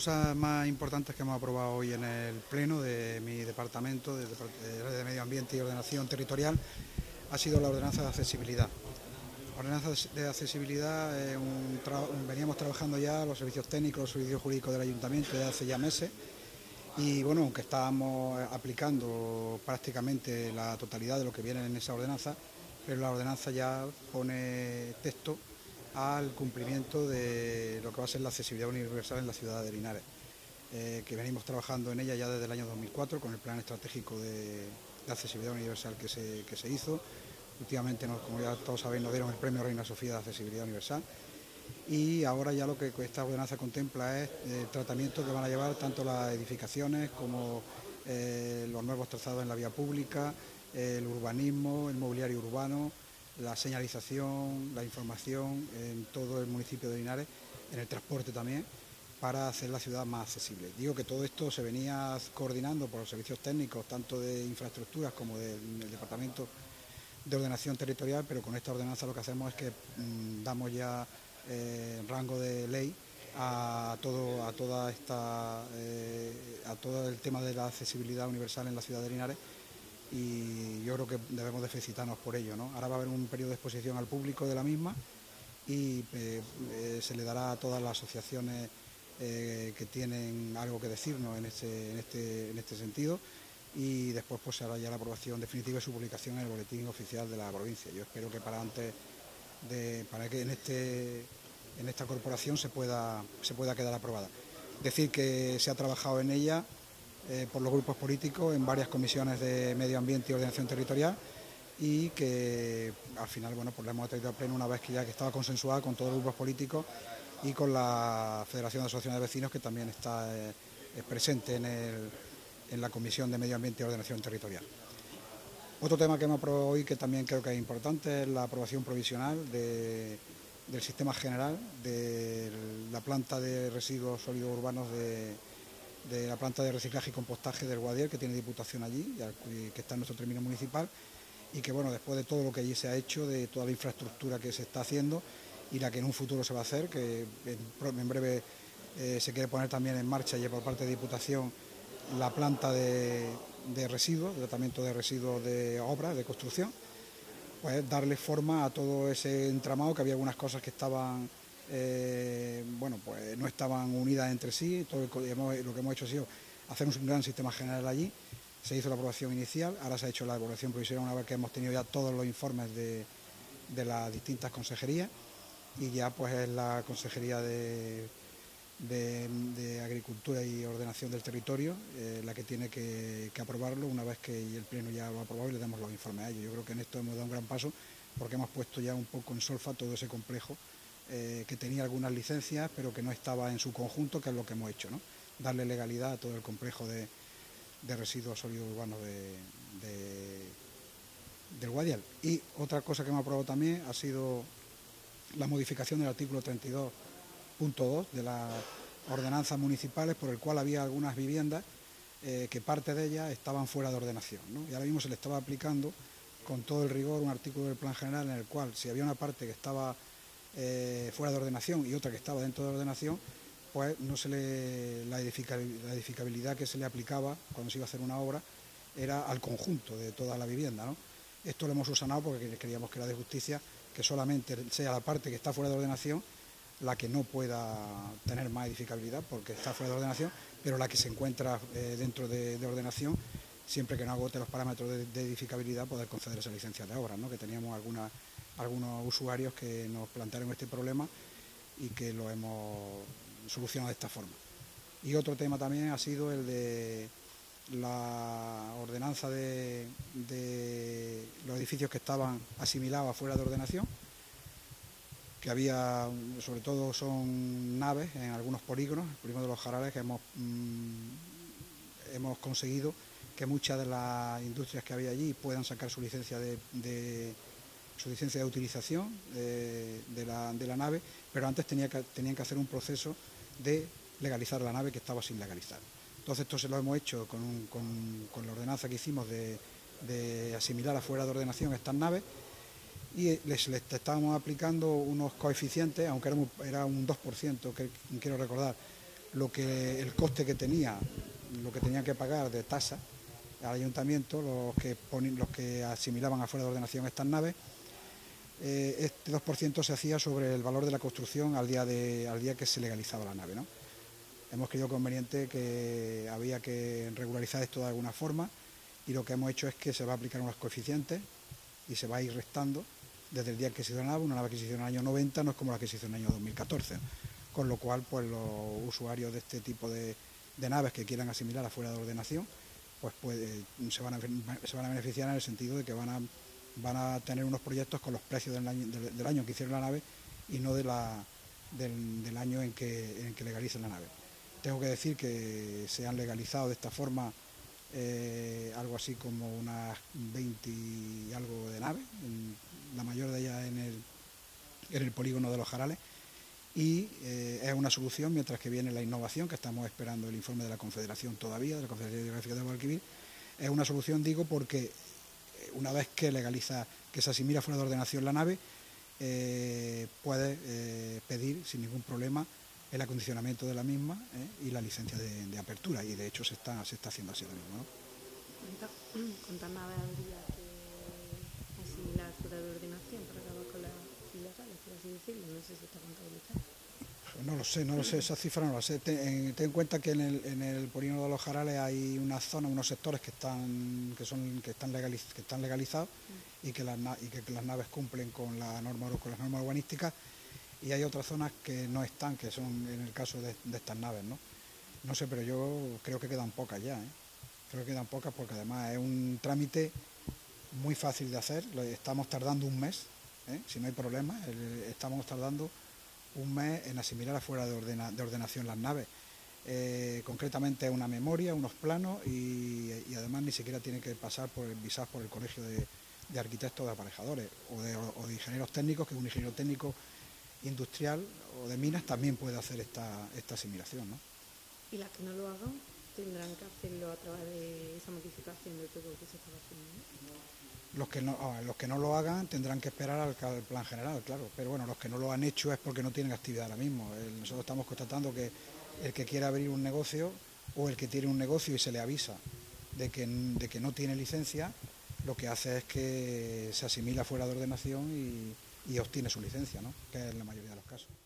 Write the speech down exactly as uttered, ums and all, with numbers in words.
cosas más importantes que hemos aprobado hoy en el Pleno de mi departamento, de, de Medio Ambiente y Ordenación Territorial, ha sido la ordenanza de accesibilidad. La ordenanza de accesibilidad, eh, un tra veníamos trabajando ya los servicios técnicos, los servicios jurídicos del Ayuntamiento desde hace ya meses, y bueno, aunque estábamos aplicando prácticamente la totalidad de lo que viene en esa ordenanza, pero la ordenanza ya pone texto al cumplimiento de lo que va a ser la accesibilidad universal en la ciudad de Linares, eh, que venimos trabajando en ella ya desde el año dos mil cuatro con el plan estratégico de, de accesibilidad universal que se, que se hizo. Últimamente, nos, como ya todos sabéis, nos dieron el premio Reina Sofía de accesibilidad universal, y ahora ya lo que esta ordenanza contempla es el tratamiento que van a llevar tanto las edificaciones como eh, los nuevos trazados en la vía pública, el urbanismo, el mobiliario urbano, la señalización, la información en todo el municipio de Linares, en el transporte también, para hacer la ciudad más accesible. Digo que todo esto se venía coordinando por los servicios técnicos, tanto de infraestructuras como del, del Departamento de Ordenación Territorial, pero con esta ordenanza lo que hacemos es que mmm, damos ya eh, rango de ley a todo, a toda esta, eh, a todo el tema de la accesibilidad universal en la ciudad de Linares, y yo creo que debemos de felicitarnos por ello, ¿no? Ahora va a haber un periodo de exposición al público de la misma y eh, eh, se le dará a todas las asociaciones eh, que tienen algo que decirnos en este, en este, en este sentido, y después pues se hará ya la aprobación definitiva y su publicación en el boletín oficial de la provincia. Yo espero que para antes de, para que en este, en esta corporación se pueda, se pueda quedar aprobada. Decir que se ha trabajado en ella Eh, por los grupos políticos en varias comisiones de medio ambiente y ordenación territorial, y que al final, bueno, pues la hemos traído al pleno una vez que ya que estaba consensuada con todos los grupos políticos y con la Federación de Asociaciones de Vecinos, que también está eh, presente en, el, en la Comisión de Medio Ambiente y Ordenación Territorial. Otro tema que hemos aprobado hoy, que también creo que es importante, es la aprobación provisional de, del sistema general de la planta de residuos sólidos urbanos de de la planta de reciclaje y compostaje del Guadiel, que tiene Diputación allí, que está en nuestro término municipal, y que bueno, después de todo lo que allí se ha hecho, de toda la infraestructura que se está haciendo y la que en un futuro se va a hacer, que en, en breve eh, se quiere poner también en marcha ya por parte de Diputación la planta de, de residuos, de tratamiento de residuos de obras, de construcción, pues darle forma a todo ese entramado, que había algunas cosas que estaban Eh, bueno, pues no estaban unidas entre sí. Todo el, hemos, lo que hemos hecho ha sido hacer un gran sistema general allí. Se hizo la aprobación inicial, ahora se ha hecho la evaluación provisional una vez que hemos tenido ya todos los informes de, de las distintas consejerías, y ya pues es la Consejería de, de, de Agricultura y Ordenación del Territorio eh, la que tiene que, que aprobarlo, una vez que el Pleno ya lo ha aprobado y le damos los informes a ellos. Yo creo que en esto hemos dado un gran paso, porque hemos puesto ya un poco en solfa todo ese complejo Eh, que tenía algunas licencias pero que no estaba en su conjunto, que es lo que hemos hecho, ¿no? Darle legalidad a todo el complejo de, de residuos sólidos urbanos de, de, del Guadiel. Y otra cosa que hemos aprobado también ha sido la modificación del artículo treinta y dos punto dos de las ordenanzas municipales, por el cual había algunas viviendas eh, que parte de ellas estaban fuera de ordenación, ¿no? Y ahora mismo se le estaba aplicando con todo el rigor un artículo del plan general en el cual, si había una parte que estaba Eh, fuera de ordenación y otra que estaba dentro de ordenación, pues no se le la, edificabilidad, la edificabilidad que se le aplicaba cuando se iba a hacer una obra era al conjunto de toda la vivienda, ¿no? Esto lo hemos subsanado porque creíamos que era de justicia que solamente sea la parte que está fuera de ordenación la que no pueda tener más edificabilidad porque está fuera de ordenación, pero la que se encuentra eh, dentro de, de ordenación, siempre que no agote los parámetros de, de edificabilidad, poder conceder esa licencia de obra, ¿no? Que teníamos alguna algunos usuarios que nos plantearon este problema y que lo hemos solucionado de esta forma. Y otro tema también ha sido el de la ordenanza de, de los edificios que estaban asimilados a fuera de ordenación, que había, sobre todo son naves en algunos polígonos, el polígono de los Jarales, que hemos, mmm, hemos conseguido que muchas de las industrias que había allí puedan sacar su licencia de, de su licencia de utilización de, de, la, de la nave, pero antes tenía que, tenían que hacer un proceso de legalizar la nave que estaba sin legalizar. Entonces esto se lo hemos hecho con, un, con, con la ordenanza que hicimos de, de asimilar afuera de ordenación estas naves, y les, les estábamos aplicando unos coeficientes, aunque era, muy, era un dos por ciento, que quiero recordar, lo que el coste que tenía, lo que tenía que pagar de tasa al ayuntamiento, los que, ponen, los que asimilaban afuera de ordenación estas naves. Eh, este dos por ciento se hacía sobre el valor de la construcción al día, de, al día que se legalizaba la nave, ¿no? Hemos creído conveniente que había que regularizar esto de alguna forma y lo que hemos hecho es que se va a aplicar unos coeficientes y se va a ir restando desde el día que se hizo la nave. Una nave que se hizo en el año noventa no es como la que se hizo en el año dos mil catorce, con lo cual pues los usuarios de este tipo de, de naves que quieran asimilar afuera de ordenación pues, pues se, van a, se van a beneficiar en el sentido de que van a, van a tener unos proyectos con los precios del año, del, del año que hicieron la nave y no de la, del, del año en que, en que legalicen la nave. Tengo que decir que se han legalizado de esta forma eh, algo así como unas veinte y algo de naves, la mayor de ellas en el, en el polígono de Los Jarales, y eh, es una solución mientras que viene la innovación, que estamos esperando el informe de la Confederación todavía, de la Confederación Hidrográfica del Guadalquivir. Es una solución, digo, porque una vez que legaliza, que se asimila fuera de ordenación la nave, eh, puede eh, pedir sin ningún problema el acondicionamiento de la misma eh, y la licencia de, de apertura, y de hecho se está, se está haciendo así lo mismo, ¿no? ¿Cuántas naves habría que asimilar fuera de ordenación para acabar con las ilegales, por así decirlo? No sé si está contabilizado. No lo sé, no lo sé, esa cifra no lo sé. Ten en, ten en cuenta que en el, en el polígono de Los Jarales hay una zona, unos sectores que están que son que están, legaliz que están legalizados mm. y, que las, y que, que las naves cumplen con, la norma, con las normas urbanísticas, y hay otras zonas que no están, que son en el caso de, de estas naves, ¿no? No sé, pero yo creo que quedan pocas ya, ¿eh? Creo que quedan pocas porque además es un trámite muy fácil de hacer. Estamos tardando un mes, ¿eh? Si no hay problema, estamos tardando un mes en asimilar afuera de, ordena, de ordenación las naves. Eh, concretamente es una memoria, unos planos y, y además ni siquiera tiene que pasar por el visar por el Colegio de, de Arquitectos de Aparejadores o de, o de Ingenieros Técnicos, que un ingeniero técnico industrial o de minas también puede hacer esta, esta asimilación, ¿no? ¿Y las que no lo hagan tendrán que hacerlo a través de esa modificación de todo lo que se está haciendo, ¿no? Los que no, los que no lo hagan tendrán que esperar al, al plan general, claro, pero bueno, los que no lo han hecho es porque no tienen actividad ahora mismo. El, nosotros estamos constatando que el que quiera abrir un negocio o el que tiene un negocio y se le avisa de que, de que no tiene licencia, lo que hace es que se asimila fuera de ordenación y, y obtiene su licencia, ¿no? Que es la mayoría de los casos.